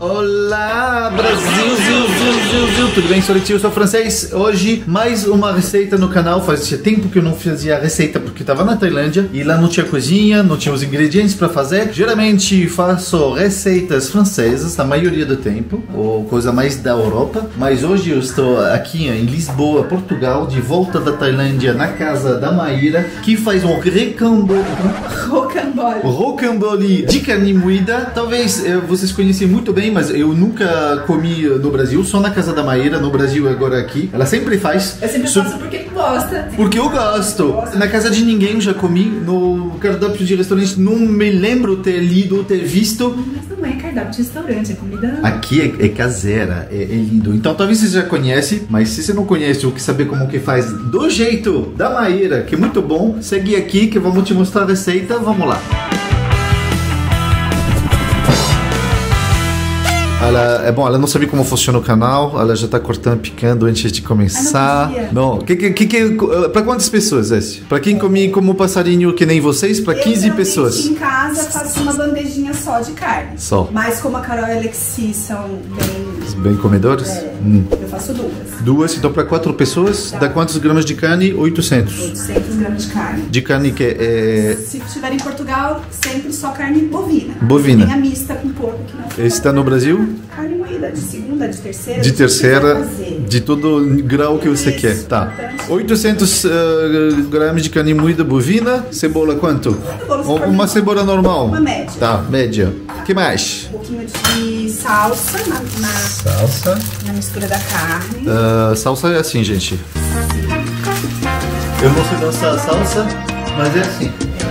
Olá, Brasil, tudo bem? Sou Letícia, eu sou francês. Hoje, mais uma receita no canal. Fazia tempo que eu não fazia receita porque estava na Tailândia e lá não tinha cozinha, não tinha os ingredientes para fazer. Geralmente faço receitas francesas, a maioria do tempo, ou coisa mais da Europa. Mas hoje eu estou aqui em Lisboa, Portugal, de volta da Tailândia, na casa da Maíra, que faz um rocambole de carne moída. Talvez vocês conhecem muito bem, mas eu nunca comi no Brasil, só na casa da Maíra, no Brasil agora aqui. Ela sempre faz. Eu sempre faço porque gosta. Porque eu gosto. Na casa de ninguém eu já comi, no cardápio de restaurante não me lembro ter lido ou ter visto. Mas não é cardápio de restaurante, é comida... Aqui é caseira, é lindo. Então talvez você já conhece, mas se você não conhece ou quer saber como que faz do jeito da Maíra, que é muito bom, segue aqui que eu vou te mostrar a receita, vamos lá. Ela não sabe como funciona o canal, ela já tá cortando, picando antes de começar. Não, pra quantas pessoas esse? Pra quem come como passarinho que nem vocês, pra 15 pessoas. Em casa faço uma bandejinha só de carne. Só. Mas como a Carol e a Alexi são bem comedores? Eu faço duas. Duas, então pra 4 pessoas, dá quantos gramas de carne? 800. 800 gramas de carne. De carne que é... Se estiver em Portugal, sempre só carne bovina. Bovina. Tem a mista com porco que não. Esse tá no Brasil? Carne moída de segunda, de terceira. De terceira, de todo grau que você quer. Tá. 800 gramas de carne moída bovina. Cebola quanto? Uma cebola normal. Uma média. Tá, média. O que mais? Um pouquinho de salsa na mistura da carne. Salsa é assim, gente. Eu não sei dançar salsa, mas é assim.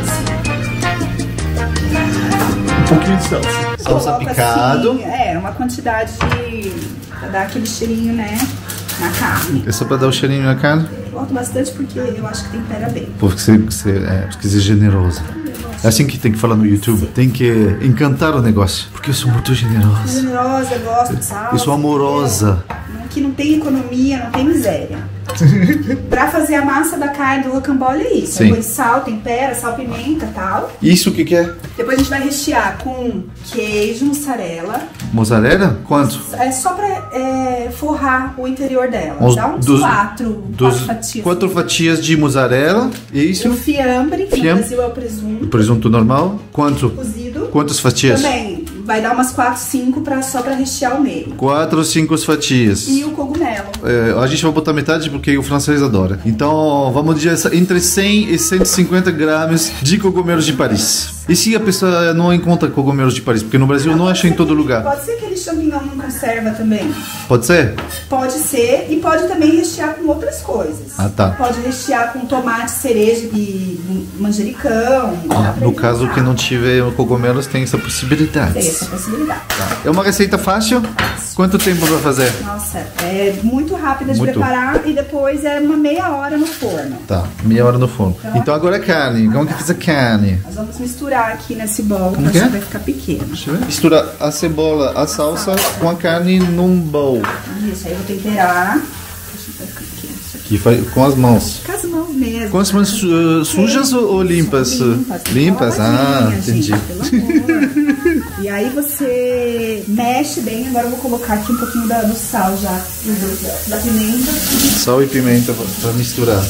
Um pouquinho de salsa. Salsa picado. Assim, uma quantidade pra dar aquele cheirinho, né, na carne. É só pra dar o cheirinho na carne? Eu boto bastante porque eu acho que tempera bem. Porque você é generosa. É assim que tem que falar no YouTube. Tem que encantar o negócio. Porque eu sou muito generosa. Generosa, gosto de salsa. Eu sou amorosa. Que não tem economia, não tem miséria. Pra fazer a massa da carne do rocambole é isso. Sim. Depois sal, tempera, sal, pimenta e tal. Isso o que é? Depois a gente vai rechear com queijo, mussarela. Mozzarella? Quanto? É só pra forrar o interior dela. Dá uns 4 fatias. 4 fatias de mussarela. E isso? O fiambre, que no Brasil é o presunto. O presunto normal. Quanto? Cozido. Quantas fatias? Também. Vai dar umas 4, 5 só pra rechear o meio. 4 ou 5 fatias. E o cogumelo. A gente vai botar metade porque o francês adora. Então vamos dizer entre 100 e 150 gramas de cogumelos de Paris. E se a pessoa não encontra cogumelos de Paris? Porque no Brasil não acha em todo lugar. Pode ser aquele champignon não conserva também. Pode ser? Pode ser. E pode também rechear com outras coisas. Ah, tá. Pode rechear com tomate, cereja e manjericão. No caso que não tiver cogumelos, tem essa possibilidade. Tem essa possibilidade. Tá. É uma receita fácil? Quanto tempo vai fazer? Nossa, é muito rápida de preparar e depois é uma meia hora no forno. Tá, meia hora no forno. Então agora é carne. Como que faz a carne? Nós vamos misturar aqui nesse bowl, que vai ficar pequeno. Deixa eu ver. Mistura a cebola, a salsa com a carne num bowl. Isso, aí eu vou temperar. Deixa eu ficar pequeno isso aqui. Que faz com as mãos. Com as mãos mesmo. Com as mãos sujas ou limpas? Limpas? Ah, entendi. Gente, pelo amor. E aí você mexe bem. Agora eu vou colocar aqui um pouquinho do sal já, da pimenta. Sal e pimenta pra misturar.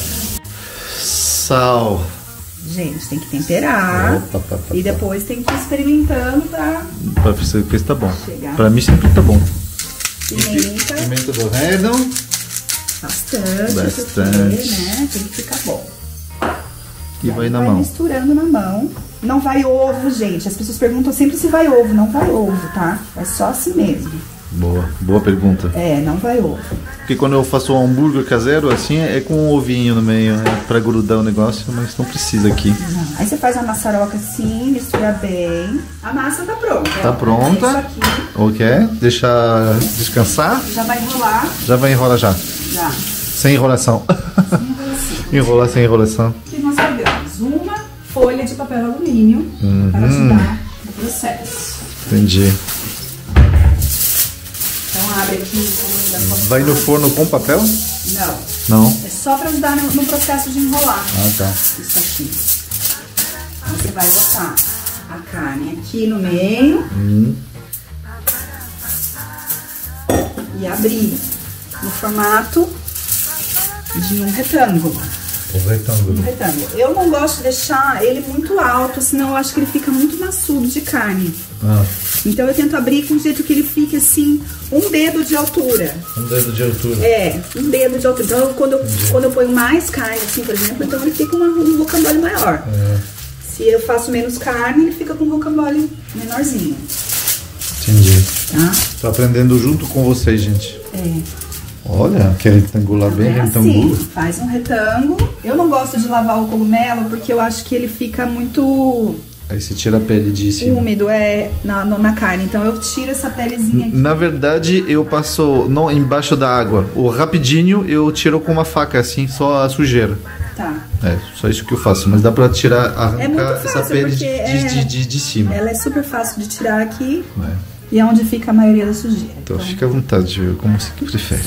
Sal. Gente, tem que temperar. E depois tem que ir experimentando pra ver se tá bom. Chegar. Pra mim sempre tá bom. Pimenta. Pimenta do reino. Bastante. Bastante. Né? Tem que ficar bom. E vai na mão. Misturando na mão. Não vai ovo, gente. As pessoas perguntam sempre se vai ovo. Não vai ovo, tá? É só assim mesmo. Boa pergunta. Não vai ovo. Porque quando eu faço um hambúrguer caseiro, assim, é com um ovinho no meio, pra grudar o negócio, mas não precisa aqui. Não. Aí você faz a maçaroca assim, mistura bem. A massa tá pronta. Tá pronta. Isso aqui. Ok. Deixa descansar. Já vai enrolar. Já vai enrolar já. Já. Sem enrolação. Enrolar sem enrolação. Aqui nós pegamos uma folha de papel alumínio para ajudar no processo. Entendi. Então abre aqui. Vai no forno com papel? Não. Não? É só para ajudar no processo de enrolar. Ah, tá. Isso aqui. Você vai botar a carne aqui no meio. e abrir no formato de um retângulo. Um retângulo. Um retângulo. Eu não gosto de deixar ele muito alto, senão eu acho que ele fica muito maçudo de carne. Então eu tento abrir com um jeito que ele fique assim, um dedo de altura. Um dedo de altura. É, um dedo de altura. Então quando eu ponho mais carne, assim, por exemplo, então ele fica um rocambole maior. Se eu faço menos carne, ele fica com um rocambole menorzinho. Entendi. Tá? Tô aprendendo junto com vocês, gente. Olha, que retangular, bem retângulo. Assim, faz um retângulo. Eu não gosto de lavar o cogumelo porque eu acho que ele fica muito... Aí você tira a pele de cima. Úmido, na carne. Então eu tiro essa pelezinha aqui. Na verdade, eu passo não embaixo da água. O rapidinho eu tiro com uma faca, assim, só a sujeira. Tá. É, só isso que eu faço. Mas dá pra tirar, arrancar fácil, essa pele de cima. Ela é super fácil de tirar aqui. E é onde fica a maioria da sujeira. Então fica à vontade, viu? Como você prefere.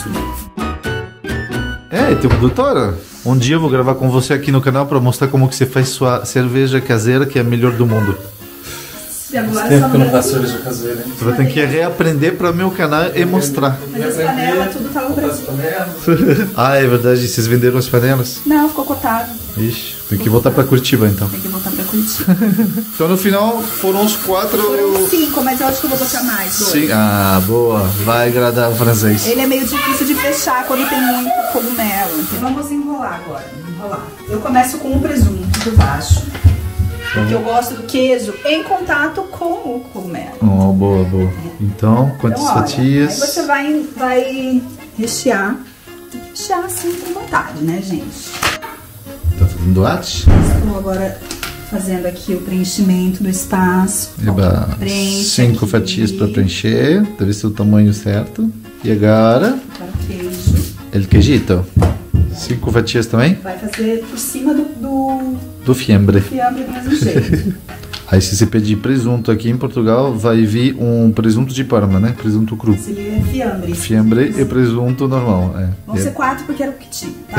Doutora, um dia eu vou gravar com você aqui no canal para mostrar como que você faz sua cerveja caseira, que é a melhor do mundo. Tempo que eu não faço cerveja caseira, hein? Você vai ter que reaprender para meu canal e mostrar. Mas as panelas, tudo tava no Brasil. Ah, é verdade. Vocês venderam as panelas? Não, ficou cotado. Ixi, tem que voltar para Curitiba então. Tem que voltar para Curitiba. Então no final foram uns 4... Foram 5, mas eu acho que eu vou botar mais. 2. Sim. Ah, boa. Vai agradar o francês. Ele é meio difícil de fechar quando tem muito cogumelo. Então vamos enrolar agora. Eu começo com o presunto por baixo. Porque eu gosto do queijo em contato com o cogumelo. Oh, boa. Então, quantas fatias? Aí você vai rechear. Rechear assim com vontade, né, gente? Tá fazendo arte? Estou agora fazendo aqui o preenchimento do espaço. Eba, 5 fatias para preencher. Deve ser o tamanho certo. E agora? Para o queijo. El queijito. 5 fatias também? Vai fazer por cima do fiambre. Fiambre do mesmo jeito. Aí se você pedir presunto aqui em Portugal, vai vir um presunto de Parma, né? Presunto cru. Seria fiambre. Fiambre e presunto normal. Vão ser 4 porque era o que tinha, tá?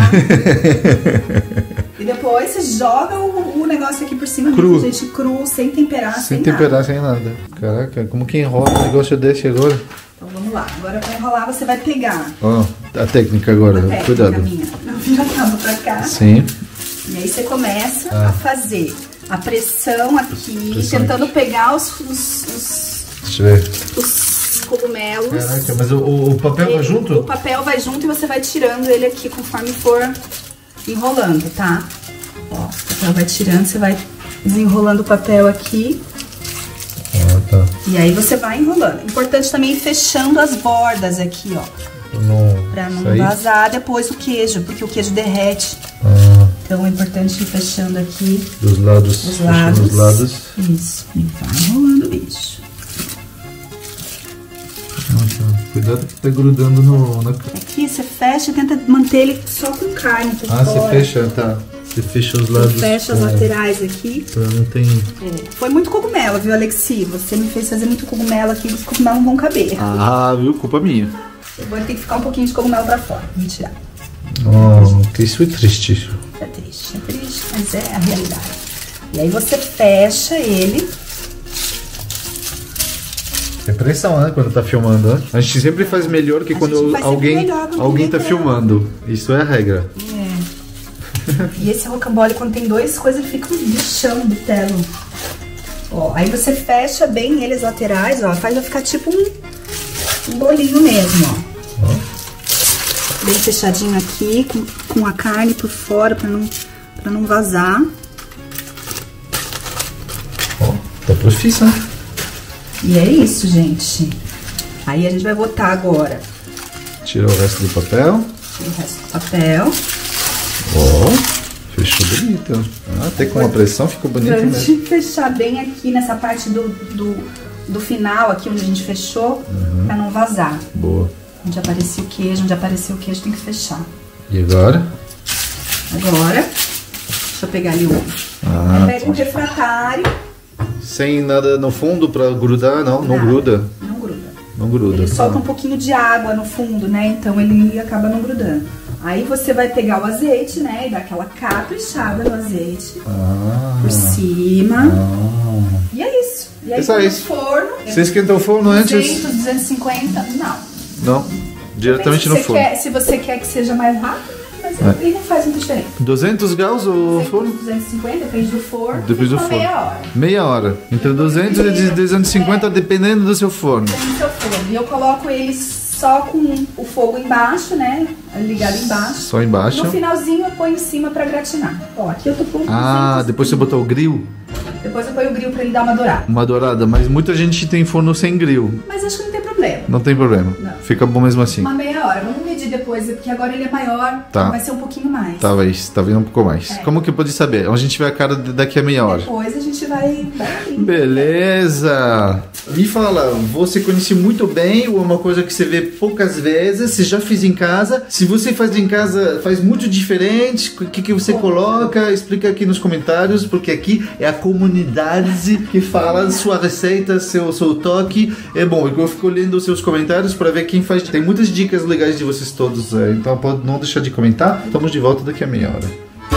E depois você joga o negócio aqui por cima cru. Gente, cru, sem temperar, sem temperar, nada. sem nada. Caraca, como que enrola um negócio desse agora? Então vamos lá. Agora pra enrolar você vai pegar. Ó, a técnica agora, cuidado. Eu viro a cabo pra cá. Sim. E aí você começa a fazer a pressão aqui, tentando pegar Deixa eu ver. os cogumelos. Caraca, mas o papel vai junto? O papel vai junto e você vai tirando ele aqui conforme for enrolando, tá? Ó, o papel vai tirando, você vai desenrolando o papel aqui. Tá. E aí você vai enrolando. Importante também ir fechando as bordas aqui, ó. Pra não vazar depois o queijo, porque o queijo derrete. Então é importante ir fechando aqui. Dos lados. Dos lados. Dos lados. Isso. E vai enrolando o bicho. Cuidado que tá grudando na... Aqui você fecha e tenta manter ele só com carne por fora. Você fecha, tá. Você fecha os lados. Fecha as laterais aqui. Não tem... Foi muito cogumelo, viu, Alexi? Você me fez fazer muito cogumelo aqui, os cogumelos não vão caber. Ah, viu? Culpa minha. Agora tem que ficar um pouquinho de cogumelo pra fora. Vou tirar. Que isso é triste. É triste, mas é a realidade. E aí você fecha ele. É pressão, né? Quando tá filmando, né? A gente sempre faz melhor que quando alguém tá filmando. Isso é a regra. E esse rocambole, quando tem 2 coisas, ele fica um bichão de telo. Ó, aí você fecha bem eles laterais, ó. Faz vai ficar tipo um bolinho mesmo, ó. Bem fechadinho aqui, com a carne por fora, pra não vazar. Ó, tá profissa, né? E é isso, gente. Aí a gente vai botar agora. Tira o resto do papel. Tira o resto do papel. Ó, fechou bonito. Até com a pressão ficou bonito mesmo. Pra gente fechar bem aqui nessa parte do final, aqui onde a gente fechou, pra não vazar. Boa. Onde apareceu o queijo, tem que fechar. E agora? Agora, deixa eu pegar ali o... Pega um refratário. Sem nada no fundo pra grudar, não? Não gruda? Não gruda. Não gruda. Ele solta um pouquinho de água no fundo, né? Então ele acaba não grudando. Aí você vai pegar o azeite, né? E dar aquela caprichada no azeite. Por cima. E é isso. E aí É só isso. no forno. Você esquentou o forno antes? 250? Não. Não? diretamente no forno. Se você quer que seja mais rápido, mas ele não faz muita diferença. 200 graus o forno? 250, depende do forno. Depende do forno. Meia hora. Meia hora. Entre 200 e 250, dependendo do seu forno. Depende do seu forno. E eu coloco ele só com o fogo embaixo, né? Ligado embaixo. Só embaixo. No finalzinho eu ponho em cima pra gratinar. Ó, aqui eu tô pondo. Depois você botou o grill? Depois eu ponho o grill pra ele dar uma dourada. Uma dourada, mas muita gente tem forno sem grill. Mas acho que não tem problema. Não tem problema. Não. Fica bom mesmo assim. Uma meia hora. Vamos medir depois, porque agora ele é maior. Tá. Então vai ser um pouquinho mais. Talvez, tá vindo um pouco mais. Como que eu pode saber? A gente vê a cara daqui a meia hora. Depois a gente vai... Beleza! Me fala, você conhece muito bem ou é uma coisa que você vê poucas vezes? Você já fez em casa? Se você faz em casa, faz muito diferente? O que você coloca? Explica aqui nos comentários, porque aqui é a comunidade que fala sua receita, seu toque. É bom, eu fico lendo os seus comentários para ver quem faz. Tem muitas dicas legais de vocês todos, então pode não deixar de comentar. Estamos de volta daqui a meia hora.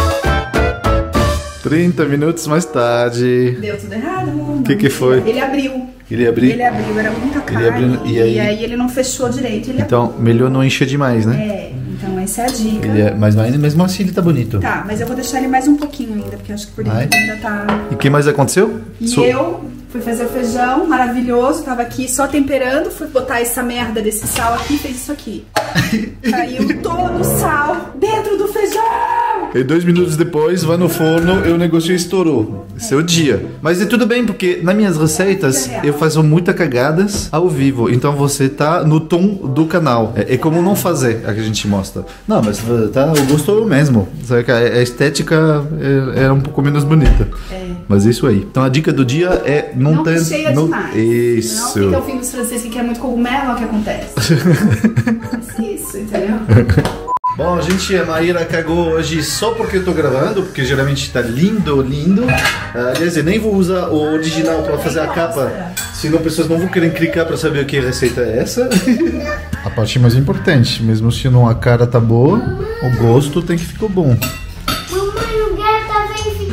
30 minutos mais tarde. Deu tudo errado? O que foi? Ele abriu. Ele abriu? Ele abriu, era muita carne. E aí ele não fechou direito. Então, melhor não encher demais, né? É, então essa é a dica. Mas mesmo assim ele tá bonito. Tá, mas eu vou deixar ele mais um pouquinho ainda, porque eu acho que por dentro ainda tá... E o que mais aconteceu? Eu fui fazer o feijão, maravilhoso, tava aqui só temperando, fui botar essa merda desse sal aqui e fez isso aqui. Caiu todo o sal dentro do feijão! E 2 minutos depois, vai no forno e o negócio estourou. Esse é o dia. Mas é tudo bem, porque nas minhas receitas eu faço muitas cagadas ao vivo. Então você tá no tom do canal. É como não fazer, a que a gente mostra. Não, mas tá, o gosto é o mesmo. Sabe que a estética é um pouco menos bonita. Mas é isso aí. Então a dica do dia é não ter... cheia demais. Isso. Não fica o fim dos franceses que quer muito cogumelo, é o que acontece. Isso, entendeu? Bom, gente, a Maíra cagou hoje só porque eu tô gravando, porque geralmente tá lindo. Aliás, eu nem vou usar o original pra fazer a capa, senão pessoas não vão querer clicar pra saber o que receita é essa. A parte mais importante, mesmo se não a cara tá boa, o gosto tem que ficar bom. Mamãe, o gato tá bem.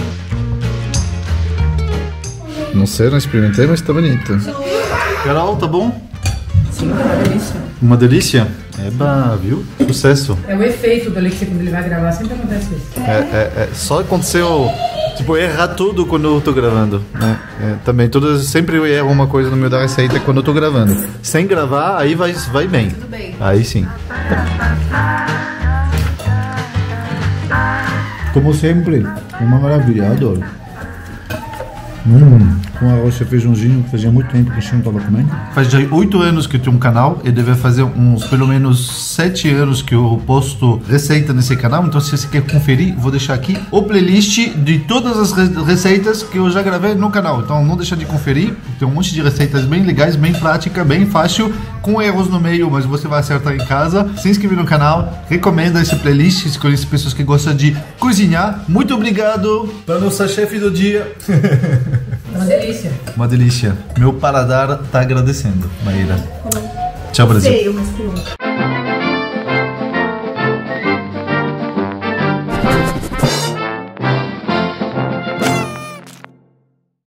Não sei, não experimentei, mas tá bonito. Carol, tá bom? Sim, é uma delícia. Uma delícia? Eba, viu? Sucesso. É o efeito do Alexia quando ele vai gravar, sempre acontece isso. Só aconteceu, tipo, errar tudo quando eu tô gravando, né? Também, sempre eu erro uma coisa no meio da receita quando eu tô gravando. Sem gravar, aí vai bem. Tudo bem. Aí sim. Como sempre, uma maravilha, adoro. Com arroz e feijãozinho, que fazia muito tempo que a gente não estava comendo. Faz já 8 anos que eu tenho um canal e deve fazer pelo menos 7 anos que eu posto receita nesse canal. Então, se você quer conferir, vou deixar aqui o playlist de todas as receitas que eu já gravei no canal. Então, não deixa de conferir. Tem um monte de receitas bem legais, bem prática, bem fácil, com erros no meio, mas você vai acertar em casa. Se inscreve no canal, recomenda esse playlist, se conhece pessoas que gostam de cozinhar. Muito obrigado para nossa chefe do dia. Uma delícia. Uma delícia. Meu paladar tá agradecendo, Maíra. Tchau, Brasil. Sei, mas